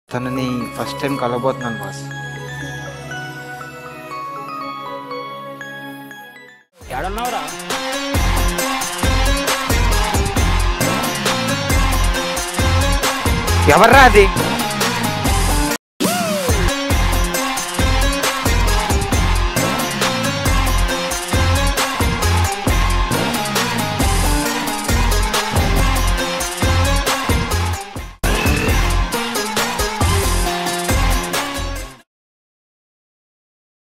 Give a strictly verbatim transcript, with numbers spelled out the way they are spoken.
తనని first time కలవబోతున్నాను boss. ఎడన్నావురా? ఎవర్రా అది?